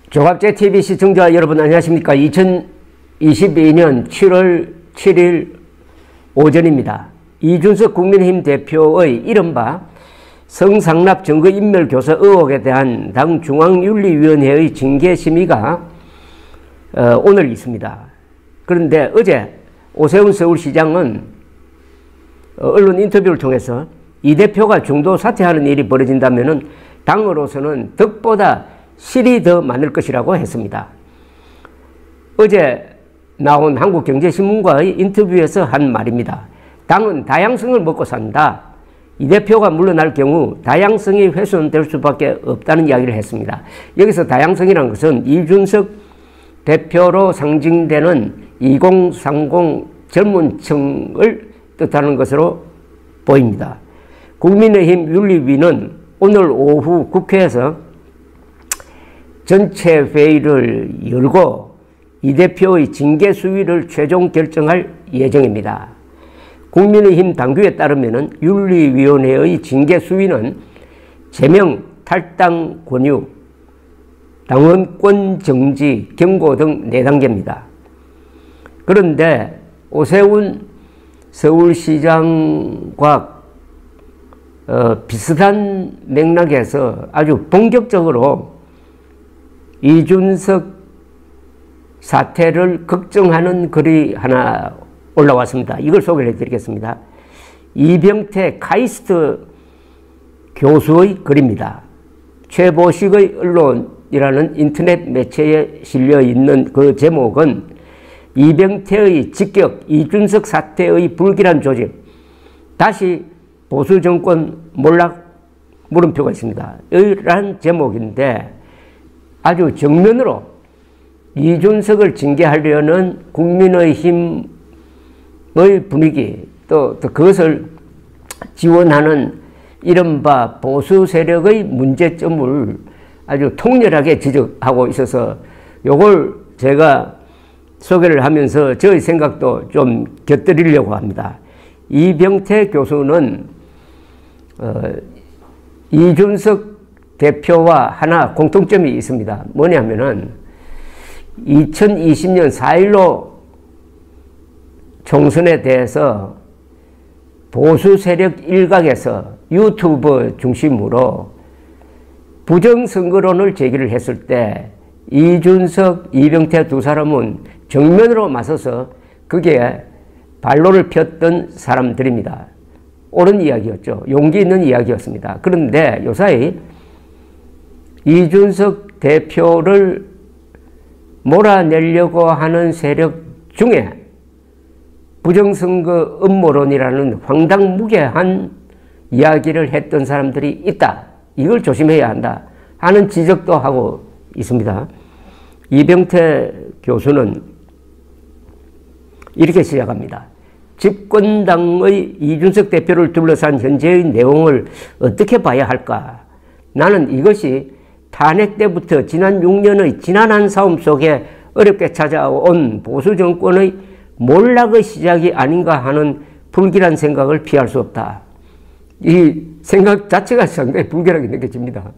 조갑제 TV 시청자 여러분 안녕하십니까. 2022년 7월 7일 오전입니다. 이준석 국민의힘 대표의 이른바 성상납 증거인멸교사 의혹에 대한 당 중앙윤리위원회의 징계심의가 오늘 있습니다. 그런데 어제 오세훈 서울시장은 언론 인터뷰를 통해서 이 대표가 중도 사퇴하는 일이 벌어진다면 당으로서는 덕보다 실이 더 많을 것이라고 했습니다. 어제 나온 한국경제신문과의 인터뷰에서 한 말입니다. 당은 다양성을 먹고 산다. 이 대표가 물러날 경우 다양성이 훼손될 수밖에 없다는 이야기를 했습니다. 여기서 다양성이라는 것은 이준석 대표로 상징되는 2030 젊은층을 뜻하는 것으로 보입니다. 국민의힘 윤리위는 오늘 오후 국회에서 전체 회의를 열고 이 대표의 징계 수위를 최종 결정할 예정입니다. 국민의힘 당규에 따르면 윤리위원회의 징계 수위는 제명, 탈당 권유, 당원권 정지, 경고 등 4단계입니다. 그런데 오세훈 서울시장과 비슷한 맥락에서 아주 본격적으로 이준석 사태를 걱정하는 글이 하나 올라왔습니다. 이걸 소개를 해드리겠습니다. 이병태 카이스트 교수의 글입니다. 최보식의 언론이라는 인터넷 매체에 실려 있는 그 제목은 이병태의 직격, 이준석 사태의 불길한 조짐, 다시 보수정권 몰락 물음표가 있습니다. 이러한 제목인데 아주 정면으로 이준석을 징계하려는 국민의힘의 분위기 또 그것을 지원하는 이른바 보수 세력의 문제점을 아주 통렬하게 지적하고 있어서 이걸 제가 소개를 하면서 저의 생각도 좀 곁들이려고 합니다. 이병태 교수는 이준석 대표와 하나 공통점이 있습니다. 뭐냐면은 2020년 4.15 총선에 대해서 보수 세력 일각에서 유튜브 중심으로 부정선거론을 제기를 했을 때 이준석, 이병태 두 사람은 정면으로 맞서서 거기에 발로를 폈던 사람들입니다. 옳은 이야기였죠. 용기 있는 이야기였습니다. 그런데 요사이 이준석 대표를 몰아내려고 하는 세력 중에 부정선거 음모론이라는 황당무계한 이야기를 했던 사람들이 있다. 이걸 조심해야 한다 하는 지적도 하고 있습니다. 이병태 교수는 이렇게 시작합니다. 집권당의 이준석 대표를 둘러싼 현재의 내용을 어떻게 봐야 할까? 나는 이것이 탄핵 때부터 지난 6년의 지난한 싸움 속에 어렵게 찾아온 보수 정권의 몰락의 시작이 아닌가 하는 불길한 생각을 피할 수 없다. 이 생각 자체가 상당히 불길하게 느껴집니다.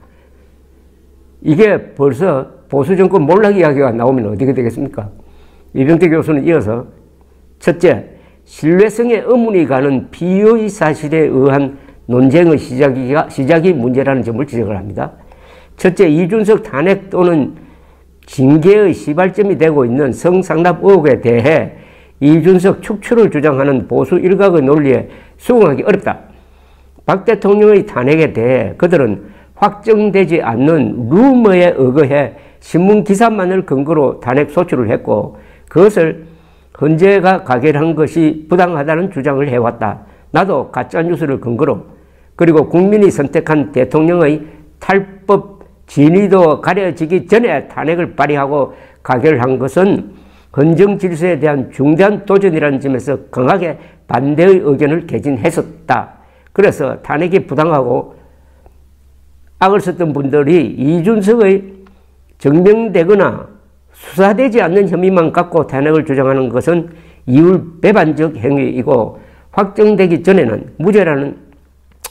이게 벌써 보수 정권 몰락 이야기가 나오면 어떻게 되겠습니까? 이병태 교수는 이어서 첫째, 신뢰성에 의문이 가는 비의 사실에 의한 논쟁의 시작이 문제라는 점을 지적을 합니다. 첫째, 이준석 탄핵 또는 징계의 시발점이 되고 있는 성상납 의혹에 대해 이준석 축출을 주장하는 보수 일각의 논리에 수긍하기 어렵다. 박 대통령의 탄핵에 대해 그들은 확정되지 않는 루머에 의거해 신문기사만을 근거로 탄핵 소추를 했고 그것을 헌재가 가결한 것이 부당하다는 주장을 해왔다. 나도 가짜뉴스를 근거로 그리고 국민이 선택한 대통령의 탈법 진위도 가려지기 전에 탄핵을 발의하고 가결한 것은 헌정 질서에 대한 중대한 도전이라는 점에서 강하게 반대의 의견을 개진했었다. 그래서 탄핵이 부당하고 악을 썼던 분들이 이준석의 증명되거나 수사되지 않는 혐의만 갖고 탄핵을 주장하는 것은 이율배반적 행위이고 확정되기 전에는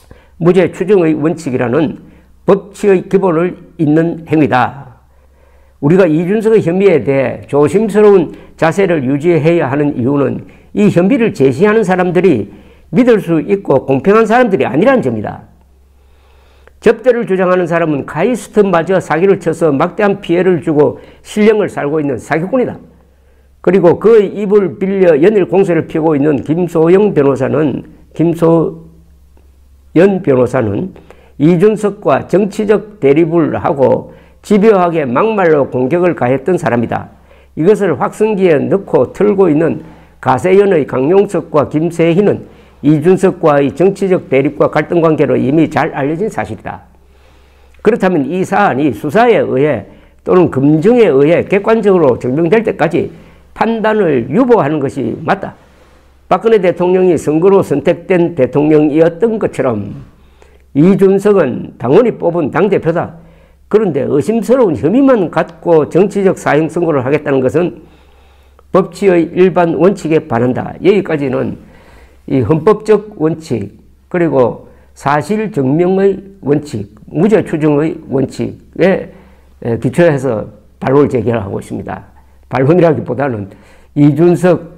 무죄 추정의 원칙이라는 법치의 기본을 잇는 행위다. 우리가 이준석의 혐의에 대해 조심스러운 자세를 유지해야 하는 이유는 이 혐의를 제시하는 사람들이 믿을 수 있고 공평한 사람들이 아니라는 점이다. 접대를 주장하는 사람은 카이스트마저 사기를 쳐서 막대한 피해를 주고 실령을 살고 있는 사기꾼이다. 그리고 그의 입을 빌려 연일 공세를 피우고 있는 김소연 변호사는 이준석과 정치적 대립을 하고 집요하게 막말로 공격을 가했던 사람이다. 이것을 확성기에 넣고 틀고 있는 가세연의 강용석과 김세희는 이준석과의 정치적 대립과 갈등 관계로 이미 잘 알려진 사실이다. 그렇다면 이 사안이 수사에 의해 또는 검증에 의해 객관적으로 증명될 때까지 판단을 유보하는 것이 맞다. 박근혜 대통령이 선거로 선택된 대통령이었던 것처럼 이준석은 당원이 뽑은 당대표다. 그런데 의심스러운 혐의만 갖고 정치적 사형 선고를 하겠다는 것은 법치의 일반 원칙에 반한다. 여기까지는 이 헌법적 원칙, 그리고 사실 증명의 원칙, 무죄 추정의 원칙에 기초해서 반론을 제기하고 있습니다. 반론이라기보다는 이준석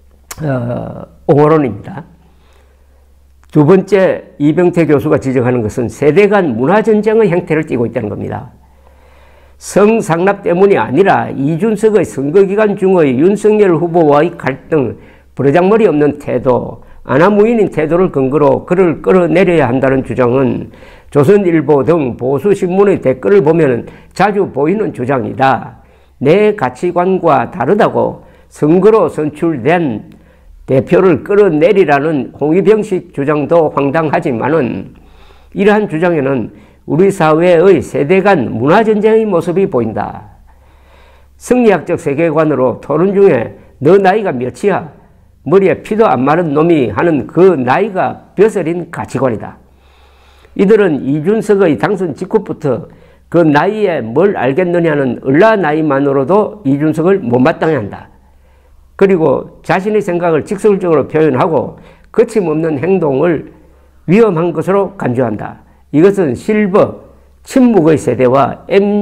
옹호론입니다. 두 번째, 이병태 교수가 지적하는 것은 세대 간 문화전쟁의 행태를 띠고 있다는 겁니다. 성상납 때문이 아니라 이준석의 선거기간 중의 윤석열 후보와의 갈등, 버르장머리 없는 태도, 아나무인인 태도를 근거로 그를 끌어내려야 한다는 주장은 조선일보 등 보수신문의 댓글을 보면 자주 보이는 주장이다. 내 가치관과 다르다고 선거로 선출된 대표를 끌어내리라는 홍위병식 주장도 황당하지만은 이러한 주장에는 우리 사회의 세대 간 문화전쟁의 모습이 보인다. 승리학적 세계관으로 토론 중에 너 나이가 몇이야? 머리에 피도 안 마른 놈이 하는 그 나이가 벼슬인 가치관이다. 이들은 이준석의 당선 직후부터 그 나이에 뭘 알겠느냐는 을라 나이만으로도 이준석을 못마땅해 한다. 그리고 자신의 생각을 직설적으로 표현하고 거침없는 행동을 위험한 것으로 간주한다. 이것은 실버, 침묵의 세대와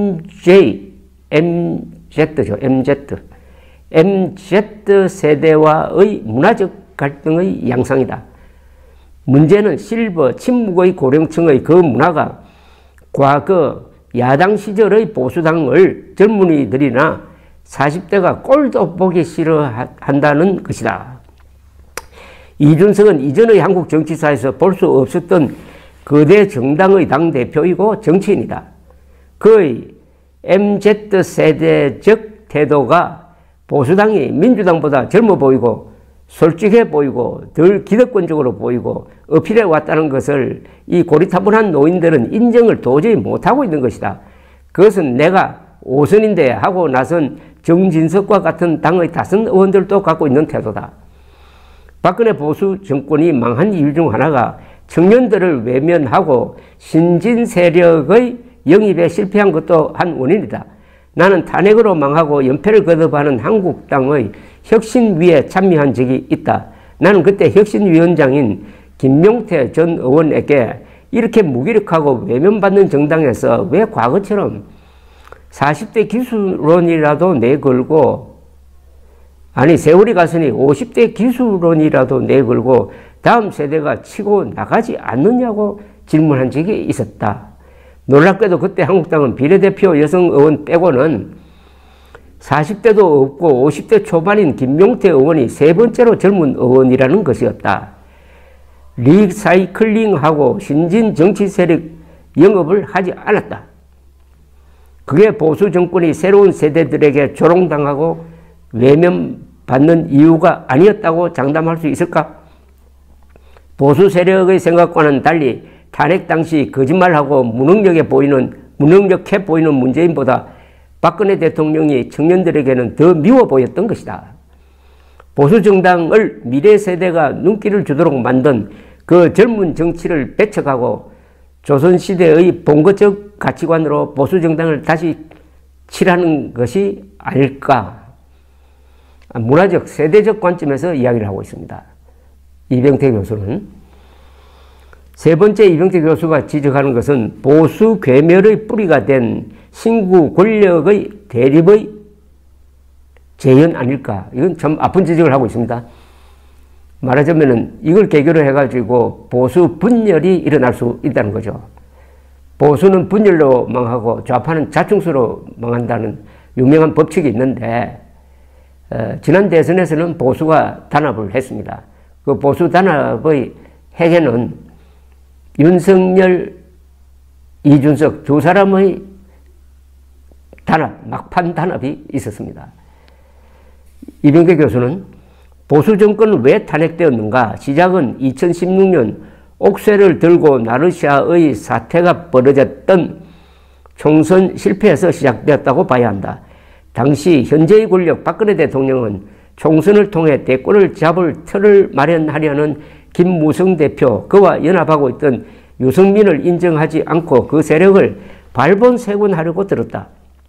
MZ 세대와의 문화적 갈등의 양상이다. 문제는 실버, 침묵의 고령층의 그 문화가 과거 야당 시절의 보수당을 젊은이들이나 40대가 꼴도 보기 싫어한다는 것이다. 이준석은 이전의 한국 정치사에서 볼 수 없었던 거대 정당의 당대표이고 정치인이다. 그의 MZ세대적 태도가 보수당이 민주당보다 젊어 보이고 솔직해 보이고 덜 기득권적으로 보이고 어필해 왔다는 것을 이 고리타분한 노인들은 인정을 도저히 못하고 있는 것이다. 그것은 내가 5선인데 하고 나선 정진석과 같은 당의 다선 의원들도 갖고 있는 태도다. 박근혜 보수 정권이 망한 이유 중 하나가 청년들을 외면하고 신진 세력의 영입에 실패한 것도 한 원인이다. 나는 탄핵으로 망하고 연패를 거듭하는 한국당의 혁신위에 참여한 적이 있다. 나는 그때 혁신위원장인 김명태 전 의원에게 이렇게 무기력하고 외면받는 정당에서 왜 과거처럼 40대 기수론이라도 내걸고, 아니 세월이 갔으니 50대 기수론이라도 내걸고 다음 세대가 치고 나가지 않느냐고 질문한 적이 있었다. 놀랍게도 그때 한국당은 비례대표 여성 의원 빼고는 40대도 없고 50대 초반인 김용태 의원이 세 번째로 젊은 의원이라는 것이었다. 리사이클링하고 신진 정치 세력 영업을 하지 않았다. 그게 보수 정권이 새로운 세대들에게 조롱당하고 외면받는 이유가 아니었다고 장담할 수 있을까? 보수 세력의 생각과는 달리 탄핵 당시 거짓말하고 무능력해 보이는 문재인보다 박근혜 대통령이 청년들에게는 더 미워 보였던 것이다. 보수 정당을 미래 세대가 눈길을 주도록 만든 그 젊은 정치를 배척하고 조선시대의 본거적 가치관으로 보수 정당을 다시 칠하는 것이 아닐까. 문화적, 세대적 관점에서 이야기를 하고 있습니다. 이병태 교수는. 세 번째, 이병태 교수가 지적하는 것은 보수 괴멸의 뿌리가 된 신구 권력의 대립의 재현 아닐까. 이건 참 아픈 지적을 하고 있습니다. 말하자면은 이걸 계기로 해가지고 보수 분열이 일어날 수 있다는 거죠. 보수는 분열로 망하고 좌파는 자충수로 망한다는 유명한 법칙이 있는데 지난 대선에서는 보수가 단합을 했습니다. 그 보수 단합의 핵에는 윤석열, 이준석 두 사람의 단합, 막판 단합이 있었습니다. 이병계 교수는 보수 정권은 왜 탄핵되었는가? 시작은 2016년 옥쇠를 들고 나르시아의 사태가 벌어졌던 총선 실패에서 시작되었다고 봐야 한다. 당시 현재의 권력 박근혜 대통령은 총선을 통해 대권을 잡을 틀을 마련하려는 김무성 대표, 그와 연합하고 있던 유승민을 인정하지 않고 그 세력을 발본색원하려고 들었다.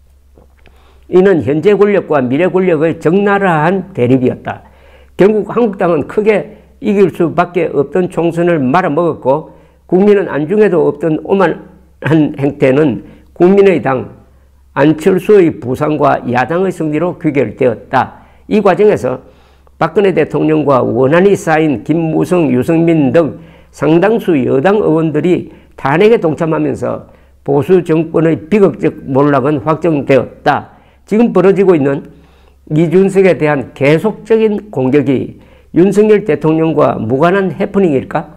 이는 현재 권력과 미래 권력의 적나라한 대립이었다. 결국 한국당은 크게 이길 수밖에 없던 총선을 말아먹었고 국민은 안중에도 없던 오만한 행태는 국민의당 안철수의 부상과 야당의 승리로 귀결되었다. 이 과정에서 박근혜 대통령과 원한이 쌓인 김무성, 유승민 등 상당수 여당 의원들이 탄핵에 동참하면서 보수 정권의 비극적 몰락은 확정되었다. 지금 벌어지고 있는 이준석에 대한 계속적인 공격이 윤석열 대통령과 무관한 해프닝일까?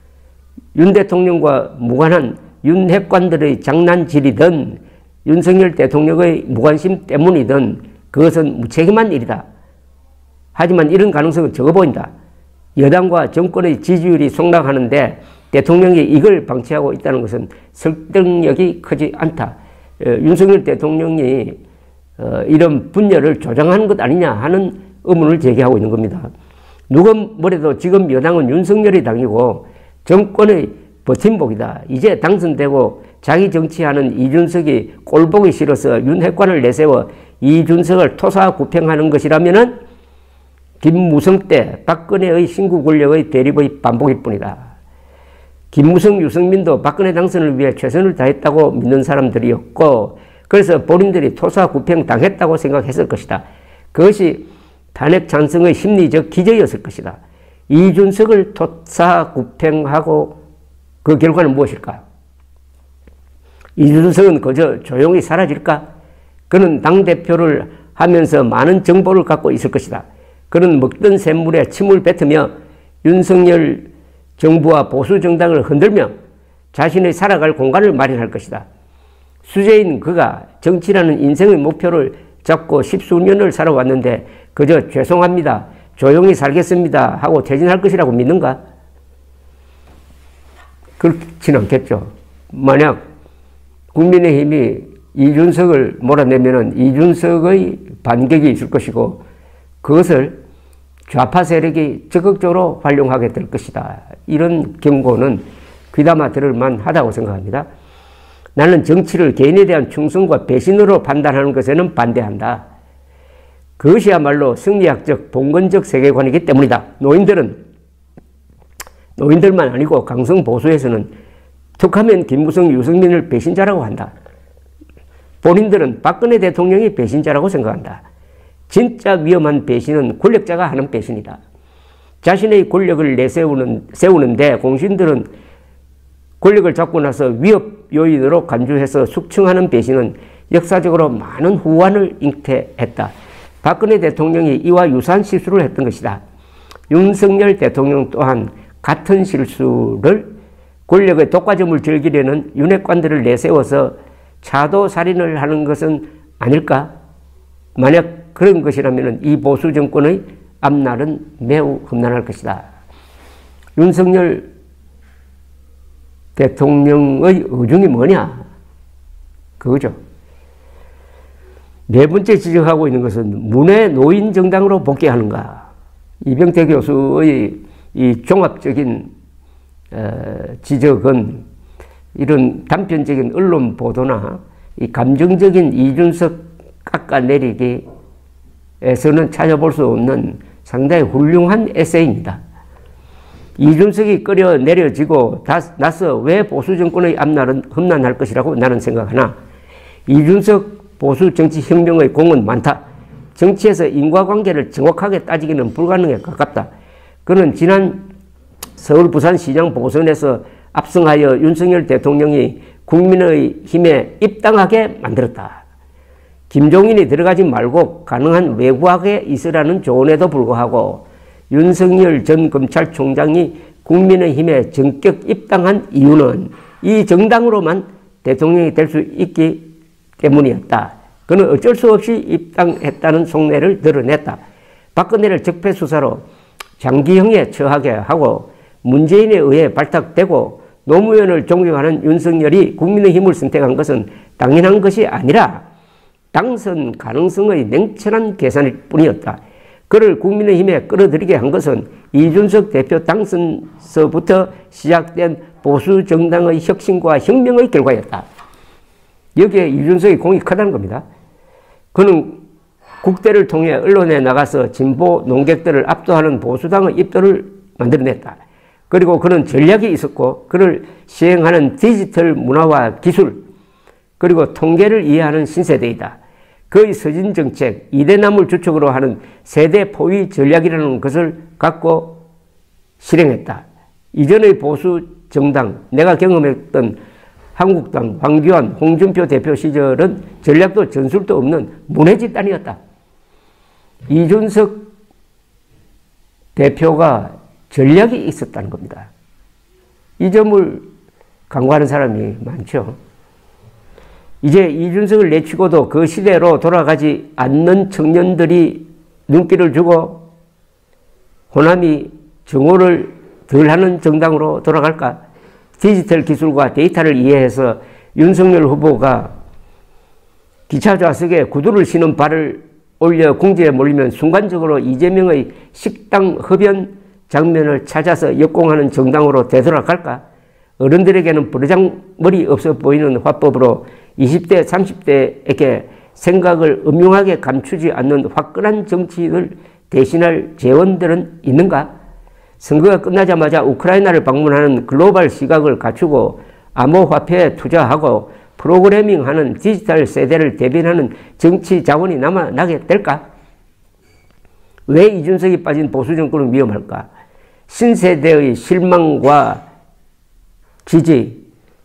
윤 대통령과 무관한 윤핵관들의 장난질이든 윤석열 대통령의 무관심 때문이든 그것은 무책임한 일이다. 하지만 이런 가능성은 적어 보인다. 여당과 정권의 지지율이 속락하는데 대통령이 이걸 방치하고 있다는 것은 설득력이 크지 않다. 윤석열 대통령이 이런 분열을 조장하는 것 아니냐 하는 의문을 제기하고 있는 겁니다. 누가 뭐래도 지금 여당은 윤석열의 당이고 정권의 버팀목이다. 이제 당선되고 자기 정치하는 이준석이 꼴보기 싫어서 윤핵관을 내세워 이준석을 토사구팽하는 것이라면은 김무성 때 박근혜의 신구 권력의 대립의 반복일 뿐이다. 김무성, 유승민도 박근혜 당선을 위해 최선을 다했다고 믿는 사람들이었고 그래서 본인들이 토사구팽 당했다고 생각했을 것이다. 그것이 탄핵 찬성의 심리적 기저였을 것이다. 이준석을 토사구팽하고 그 결과는 무엇일까? 이준석은 그저 조용히 사라질까? 그는 당대표를 하면서 많은 정보를 갖고 있을 것이다. 그는 먹던 샘물에 침을 뱉으며 윤석열 정부와 보수 정당을 흔들며 자신의 살아갈 공간을 마련할 것이다. 수재인 그가 정치라는 인생의 목표를 잡고 십수년을 살아왔는데 그저 죄송합니다, 조용히 살겠습니다 하고 퇴진할 것이라고 믿는가? 그렇지는 않겠죠. 만약 국민의힘이 이준석을 몰아내면 이준석의 반격이 있을 것이고 그것을 좌파 세력이 적극적으로 활용하게 될 것이다. 이런 경고는 귀담아 들을 만하다고 생각합니다. 나는 정치를 개인에 대한 충성과 배신으로 판단하는 것에는 반대한다. 그것이야말로 승리학적 봉건적 세계관이기 때문이다. 노인들만 아니고 강성보수에서는 툭하면 김무성, 유승민을 배신자라고 한다. 본인들은 박근혜 대통령이 배신자라고 생각한다. 진짜 위험한 배신은 권력자가 하는 배신이다. 자신의 권력을 세우는데 공신들은 권력을 잡고 나서 위협 요인으로 간주해서 숙청하는 배신은 역사적으로 많은 후환을 잉태했다. 박근혜 대통령이 이와 유사한 실수를 했던 것이다. 윤석열 대통령 또한 같은 실수를 권력의 독과점을 즐기려는 윤핵관들을 내세워서 차도살인을 하는 것은 아닐까? 만약 그런 것이라면 이 보수 정권의 앞날은 매우 험난할 것이다. 윤석열 대통령의 의중이 뭐냐? 그거죠. 네 번째 지적하고 있는 것은 문외 노인 정당으로 복귀하는가? 이병태 교수의 이 종합적인 지적은 이런 단편적인 언론 보도나 이 감정적인 이준석 깎아내리기에서는 찾아볼 수 없는 상당히 훌륭한 에세이입니다. 이준석이 끌어내려지고 나서 왜 보수 정권의 앞날은 험난할 것이라고 나는 생각하나 이준석 보수 정치혁명의 공은 많다. 정치에서 인과관계를 정확하게 따지기는 불가능에 가깝다. 그는 지난 서울 부산시장 보선에서 압승하여 윤석열 대통령이 국민의힘에 입당하게 만들었다. 김종인이 들어가지 말고 가능한 외부하게 있으라는 조언에도 불구하고 윤석열 전 검찰총장이 국민의힘에 전격 입당한 이유는 이 정당으로만 대통령이 될 수 있기 때문이었다. 그는 어쩔 수 없이 입당했다는 속내를 드러냈다. 박근혜를 적폐수사로 장기형에 처하게 하고 문재인에 의해 발탁되고 노무현을 존경하는 윤석열이 국민의힘을 선택한 것은 당연한 것이 아니라 당선 가능성의 냉철한 계산일 뿐이었다. 그를 국민의힘에 끌어들이게 한 것은 이준석 대표 당선서부터 시작된 보수 정당의 혁신과 혁명의 결과였다. 여기에 이준석의 공이 크다는 겁니다. 그는 국대를 통해 언론에 나가서 진보 농객들을 압도하는 보수당의 입도를 만들어냈다. 그리고 그는 전략이 있었고 그를 시행하는 디지털 문화와 기술 그리고 통계를 이해하는 신세대이다. 그의 서진정책, 이대남을 주축으로 하는 세대 포위 전략이라는 것을 갖고 실행했다. 이전의 보수 정당, 내가 경험했던 한국당, 황교안, 홍준표 대표 시절은 전략도 전술도 없는 문해집단이었다. 이준석 대표가 전략이 있었다는 겁니다. 이 점을 강구하는 사람이 많죠. 이제 이준석을 내치고도 그 시대로 돌아가지 않는 청년들이 눈길을 주고 호남이 정오를 덜하는 정당으로 돌아갈까? 디지털 기술과 데이터를 이해해서 윤석열 후보가 기차 좌석에 구두를 신은 발을 올려 궁지에 몰리면 순간적으로 이재명의 식당 흡연 장면을 찾아서 역공하는 정당으로 되돌아갈까? 어른들에게는 버르장머리 없어 보이는 화법으로 20대, 30대에게 생각을 음흉하게 감추지 않는 화끈한 정치를 대신할 재원들은 있는가? 선거가 끝나자마자 우크라이나를 방문하는 글로벌 시각을 갖추고 암호화폐에 투자하고 프로그래밍하는 디지털 세대를 대변하는 정치 자원이 남아나게 될까? 왜 이준석이 빠진 보수 정권은 위험할까? 신세대의 실망과 지지,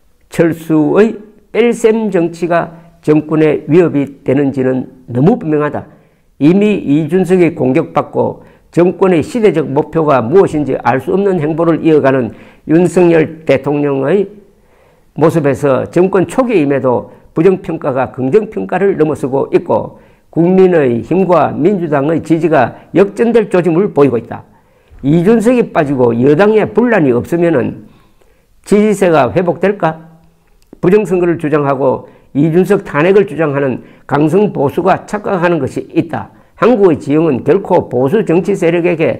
철수의 뺄셈 정치가 정권에 위협이 되는지는 너무 분명하다. 이미 이준석이 공격받고 정권의 시대적 목표가 무엇인지 알 수 없는 행보를 이어가는 윤석열 대통령의 모습에서 정권 초기임에도 부정평가가 긍정평가를 넘어서고 있고 국민의힘과 민주당의 지지가 역전될 조짐을 보이고 있다. 이준석이 빠지고 여당에 분란이 없으면 지지세가 회복될까? 부정선거를 주장하고 이준석 탄핵을 주장하는 강성 보수가 착각하는 것이 있다. 한국의 지형은 결코 보수 정치 세력에게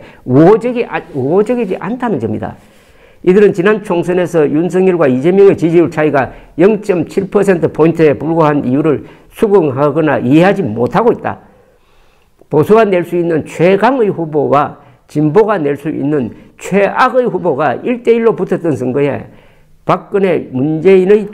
우호적이지 않다는 점이다. 이들은 지난 총선에서 윤석열과 이재명의 지지율 차이가 0.7%포인트에 불과한 이유를 수긍하거나 이해하지 못하고 있다. 보수가 낼 수 있는 최강의 후보와 진보가 낼 수 있는 최악의 후보가 1대1로 붙었던 선거에 박근혜 문재인의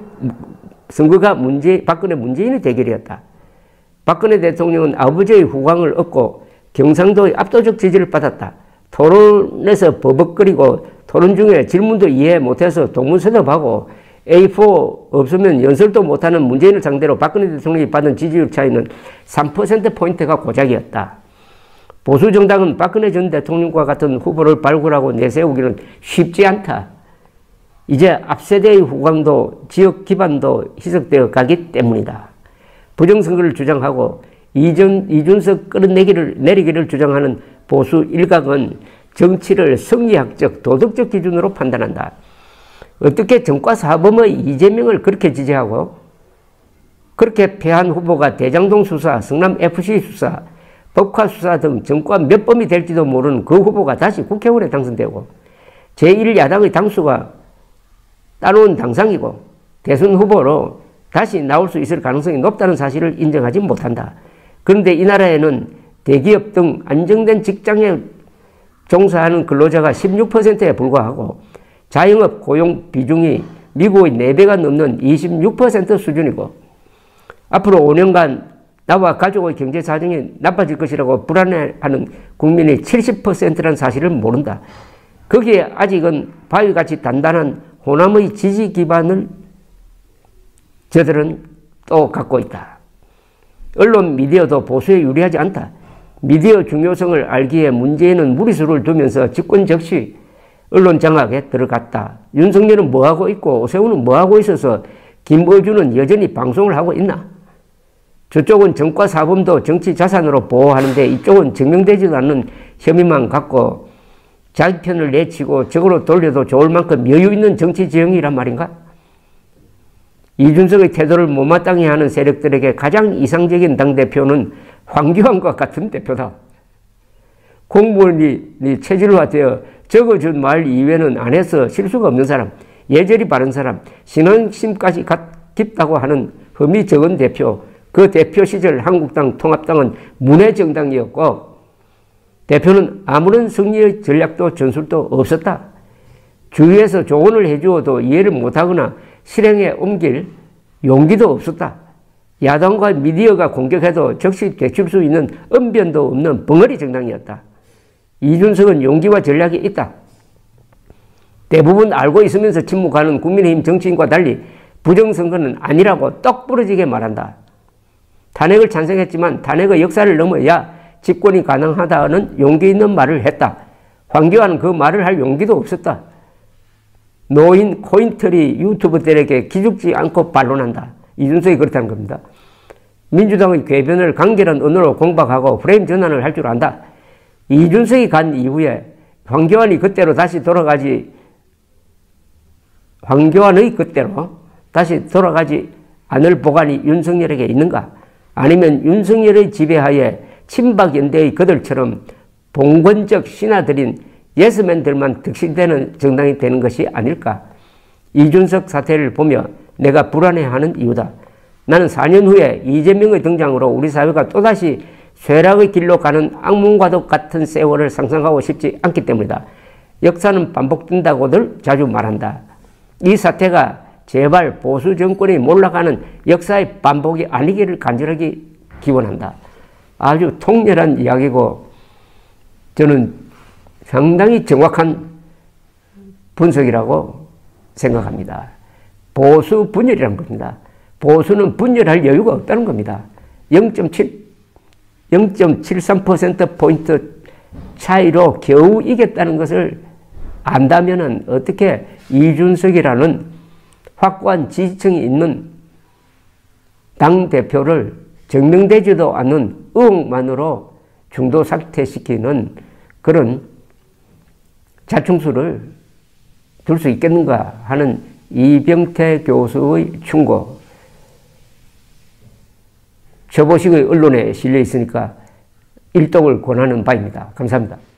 대결이었다. 박근혜 대통령은 아버지의 후광을 얻고 경상도의 압도적 지지를 받았다. 토론에서 버벅거리고 토론 중에 질문도 이해 못해서 동문서답하고 A4 없으면 연설도 못하는 문재인을 상대로 박근혜 대통령이 받은 지지율 차이는 3%포인트가 고작이었다. 보수정당은 박근혜 전 대통령과 같은 후보를 발굴하고 내세우기는 쉽지 않다. 이제 앞세대의 후광도 지역 기반도 희석되어 가기 때문이다. 부정선거를 주장하고 이준석 끌어내리기를 주장하는 보수 일각은 정치를 성리학적 도덕적 기준으로 판단한다. 어떻게 전과사범의 이재명을 그렇게 지지하고 그렇게 패한 후보가 대장동 수사, 성남FC 수사, 법화 수사 등 전과 몇 범이 될지도 모르는 그 후보가 다시 국회의원에 당선되고 제1야당의 당수가 따놓은 당상이고 대선 후보로 다시 나올 수 있을 가능성이 높다는 사실을 인정하지 못한다. 그런데 이 나라에는 대기업 등 안정된 직장에 종사하는 근로자가 16%에 불과하고 자영업 고용 비중이 미국의 4배가 넘는 26% 수준이고 앞으로 5년간 나와 가족의 경제 사정이 나빠질 것이라고 불안해하는 국민의 70%라는 사실을 모른다. 거기에 아직은 바위같이 단단한 호남의 지지 기반을 저들은 또 갖고 있다. 언론 미디어도 보수에 유리하지 않다. 미디어 중요성을 알기에 문재인은 무리수를 두면서 집권 적시 언론 장악에 들어갔다. 윤석열은 뭐하고 있고 오세훈은 뭐하고 있어서 김어준은 여전히 방송을 하고 있나? 저쪽은 정과 사범도 정치 자산으로 보호하는데 이쪽은 증명되지도 않는 혐의만 갖고 자기 편을 내치고 적으로 돌려도 좋을 만큼 여유 있는 정치 지형이란 말인가? 이준석의 태도를 못마땅해 하는 세력들에게 가장 이상적인 당대표는 황교안과 같은 대표다. 공무원이 체질화되어 적어준 말 이외에는 안 해서 실수가 없는 사람, 예절이 바른 사람, 신앙심까지 깊다고 하는 흠이 적은 대표, 그 대표 시절 한국당, 통합당은 문외정당이었고 대표는 아무런 승리의 전략도 전술도 없었다. 주위에서 조언을 해주어도 이해를 못하거나 실행에 옮길 용기도 없었다. 야당과 미디어가 공격해도 적시 되칠 수 있는 언변도 없는 벙어리 정당이었다. 이준석은 용기와 전략이 있다. 대부분 알고 있으면서 침묵하는 국민의힘 정치인과 달리 부정선거는 아니라고 떡 부러지게 말한다. 탄핵을 찬성했지만 탄핵의 역사를 넘어야 집권이 가능하다는 용기 있는 말을 했다. 황교안은 그 말을 할 용기도 없었다. 노인 코인털이 유튜버들에게 기죽지 않고 반론한다. 이준석이 그렇다는 겁니다. 민주당의 궤변을 간결한 언어로 공박하고 프레임 전환을 할 줄 안다. 이준석이 간 이후에 황교안의 그때로 다시 돌아가지 않을 보관이 윤석열에게 있는가? 아니면 윤석열의 지배하에 친박연대의 그들처럼 봉건적 신하들인 예스맨들만 득실되는 정당이 되는 것이 아닐까? 이준석 사태를 보며 내가 불안해하는 이유다. 나는 4년 후에 이재명의 등장으로 우리 사회가 또다시 쇠락의 길로 가는 악몽과도 같은 세월을 상상하고 싶지 않기 때문이다. 역사는 반복된다고들 자주 말한다. 이 사태가 제발 보수 정권이 몰락하는 역사의 반복이 아니기를 간절하게 기원한다. 아주 통렬한 이야기고 저는 상당히 정확한 분석이라고 생각합니다. 보수 분열이라는 겁니다. 보수는 분열할 여유가 없다는 겁니다. 0.73%포인트 차이로 겨우 이겼다는 것을 안다면 어떻게 이준석이라는 확고한 지지층이 있는 당대표를 증명되지도 않는 의혹만으로 중도 사퇴시키는 그런 자충수를 둘 수 있겠는가 하는 이병태 교수의 충고. 저보식의 언론에 실려 있으니까 일독을 권하는 바입니다. 감사합니다.